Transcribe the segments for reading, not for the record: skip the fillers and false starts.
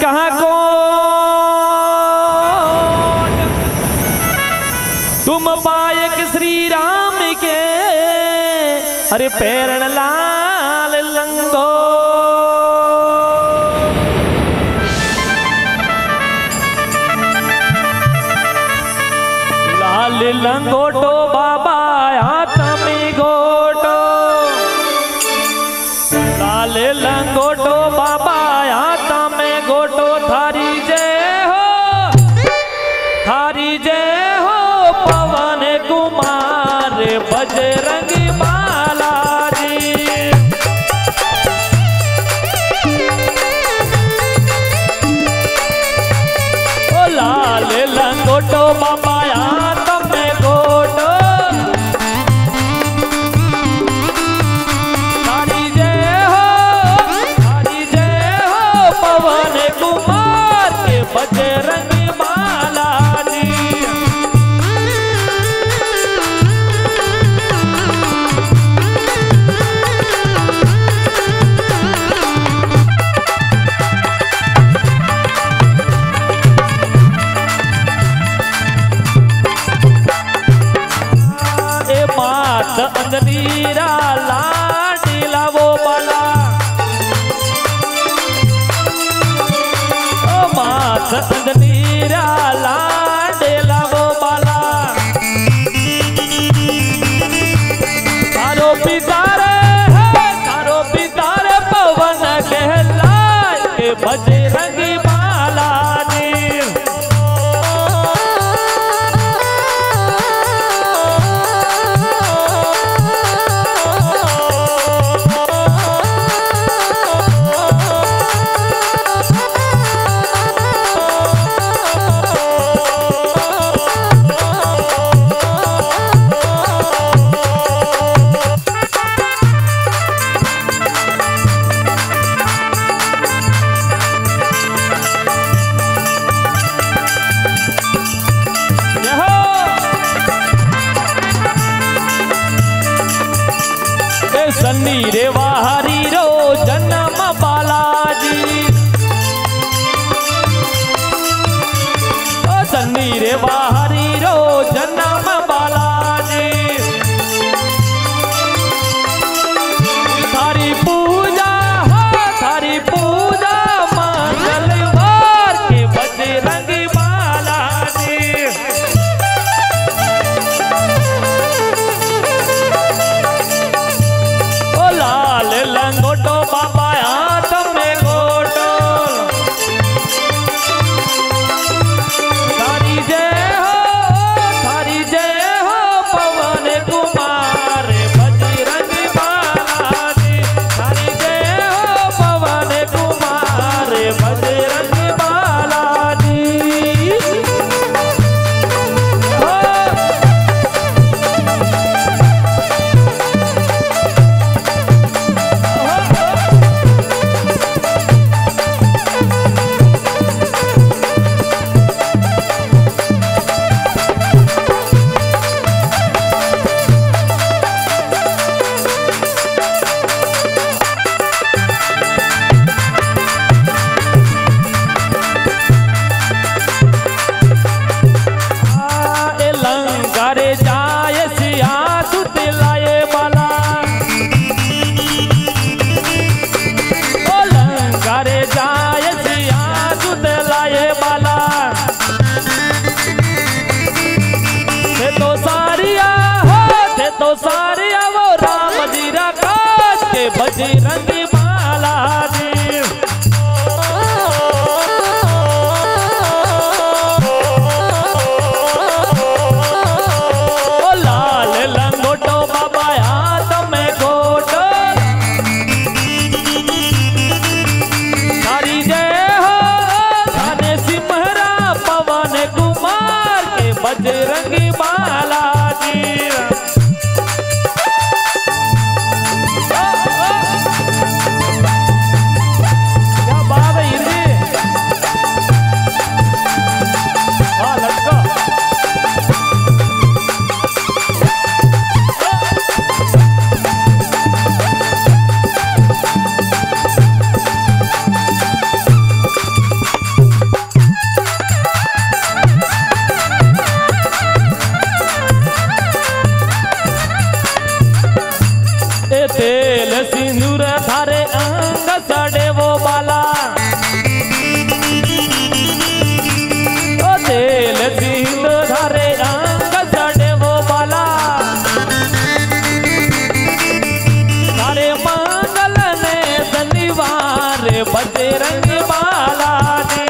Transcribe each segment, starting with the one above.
कहाँ को तुम पायक श्री राम के अरे पैरण लाल लंगो लाल लंगोटो बाबा हाथ में गोटो लाल लंगोटो बाबा हाथ में गोटो थारी जय हो पवन कुमार बजरंगी बालाजी ओ लाल लंगोटो बाबा हाथ में गोटो थारी जय हो पवन कुमार के बजरंगी बालाजी अंजनीरा लाडीला वो बाला ओ मात अंजनीरा लाडीला वो बाला तारो पितारे पवन कहलाए के बजरंगी बालाजी सन्नी रे वाहरी रो जन्म बालाजी ओ सन्नी रे वाहरी रो जन्म बालाजी थारी पूजा मंगलवार के बजरंगी बालाजी लाल लंगोटो तेल सिंदूर थारे अंग सड़े वो बाला, ओ तेल सिंदूर थारे अंग सड़े वो बाला, थारे मंगल ने शनिवार बजरंग बाला जी।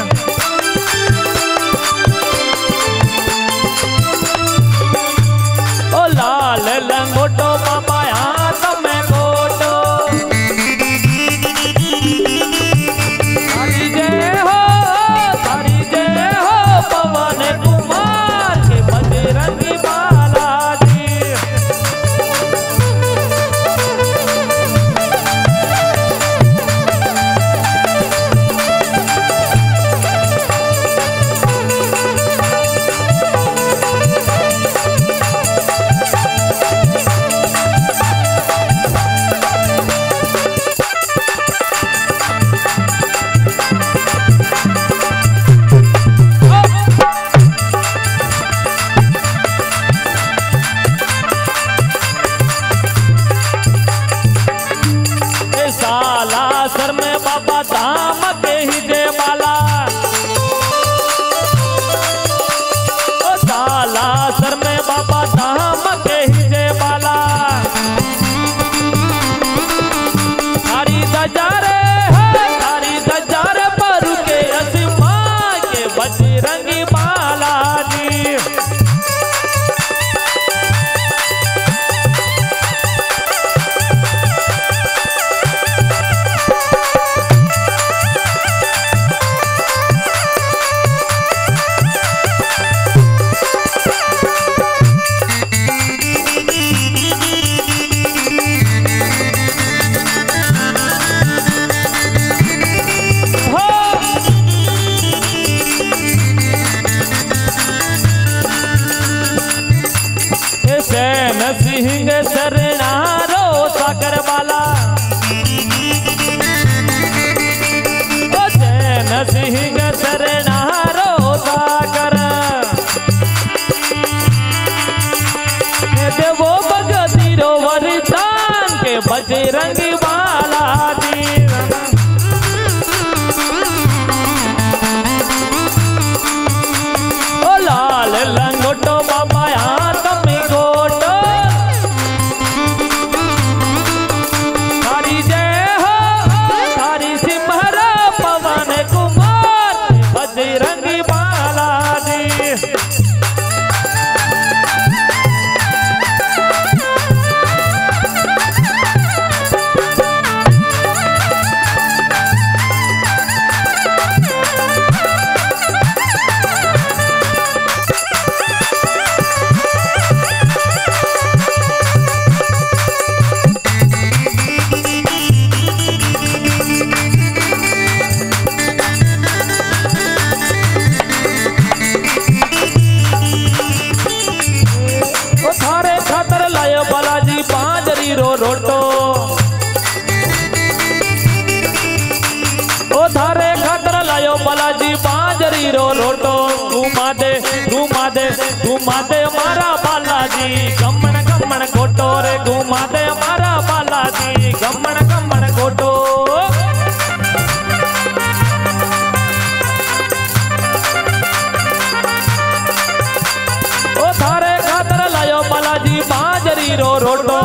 ओ लाल लंगोटो बाबा हाथ में गोटो, तारी जय हो पवन कुमार के बजरंगी बाला जी। सालासर में बाबा धाम के ही जय बाला, ओ सालासर में बाबा धाम के ही जय बाला, तारी दजारे तारी दजारे पर के असीमा के बजरंगी बाला जी। सैन सिंह शरणारो सागर बाला, ओ सैन सिंह शरणारो सागर, देवो भगती रो वरदान के बजरंगी बाला जी। ओ लाल लंगोटो बाबा हाथ में गोटो, तारी जय हो तारी सिमहरा पवन कुमार बजरंगी बाला जी। बालाजी पांजरी रो रोटो, ओ थारे खातर लायो बालाजी पांजरी रो रोटो, घुमा दे मारा बालाजी गमन गमन गोटो रे, घुमा दे मारा बालाजी गमन गमन गोटो। ओ थारे खातर लायो बालाजी पांजरी रो रोटो,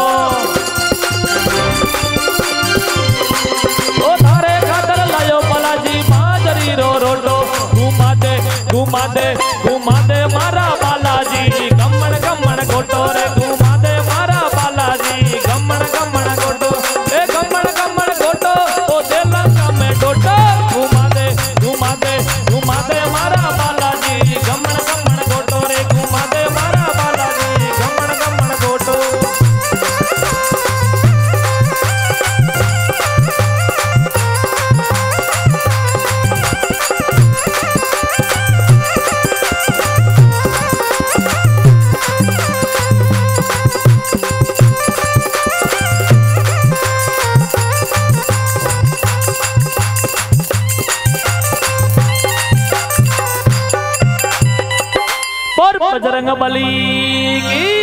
ओ थारे खातर लायो बालाजी पांजरी रो रोटो, घुमा दे मारा बालाजी गमन गमन गोटो रे, घुमा दे मारा बालाजी गमन गमन गोटो रे, गमन गमन गोटो ओ तेलंगा में डोटो, घुमा दे मारा बालाजी गमन गमन गोटो रे, घुमा दे मारा बालाजी गमन गमन गोटो। बजरंग बली की